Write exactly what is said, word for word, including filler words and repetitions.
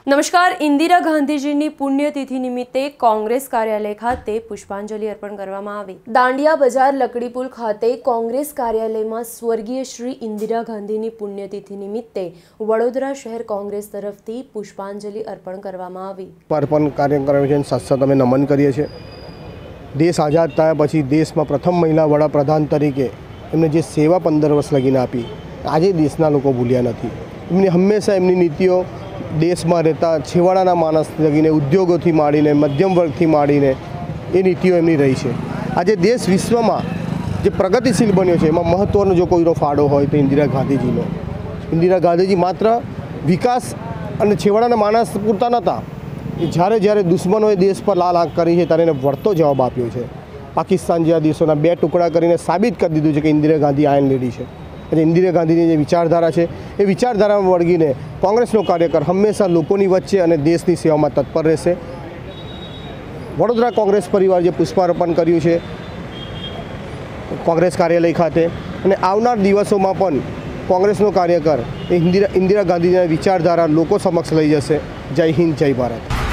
નમસ્કાર। ઇન્દિરા ગાંધીજીની પુણ્યતિથિ નિમિત્તે કોંગ્રેસ કાર્યાલય ખાતે પુષ્પાંજલિ અર્પણ કરવામાં આવી। દાંડિયા બજાર લકડીપુલ ખાતે કોંગ્રેસ કાર્યાલયમાં સ્વર્ગીય શ્રી ઇન્દિરા ગાંધીની પુણ્યતિથિ નિમિત્તે વડોદરા શહેર કોંગ્રેસ તરફથી પુષ્પાંજલિ અર્પણ કરવામાં આવી। અર્પણ કાર્યક્રમ સાથે અમે નમન કરીએ છીએ। દેશ આઝાદ થયા પછી દેશમાં પ્રથમ મહિલા વડાપ્રધાન તરીકે એમને જે સેવા પંદર વર્ષ લગીને આપી, આજે દેશના લોકો ભૂલ્યા નથી। એમની હંમેશા એમની નીતિઓ देश में रहता छेवाड़ा मानस लगी उद्योगों थी माड़ीने मध्यम वर्ग थी माड़ीने ये नीतिओ एमनी रही है। आज देश विश्व में जो प्रगतिशील बन्यो है एमां महत्वनो जो कोईनो फाळो होय तो इंदिरा गांधीजीनो। इंदिरा गांधीजी मात्र विकास और छेवाड़ा मानस पूरता नता, જ્યારે જ્યારે दुश्मनों देश पर लाल आँख करी है त्यारे वळतो जवाब आप्यो है। पाकिस्तान जेवा देशोना बे टुकड़ा करीने साबित कर दीधुं छे कि इंदिरा गांधी आयन लेडी है। इंदिरा गांधी की विचारधारा है ये विचारधारा में वळगीने कांग्रेसनो कार्यकर हमेशा लोकोनी वच्चे अने देशनी सेवा में तत्पर रहेशे। वडोदरा कांग्रेस परिवार जे पुष्पार्पण कर्युं छे कांग्रेस कार्यालय खाते अने आवनार दिवसोमां पण कांग्रेसनो कार्यकर इंदिरा इंदिरा गांधीनी विचारधारा लोको समक्ष लई जशे। जय हिंद, जय भारत।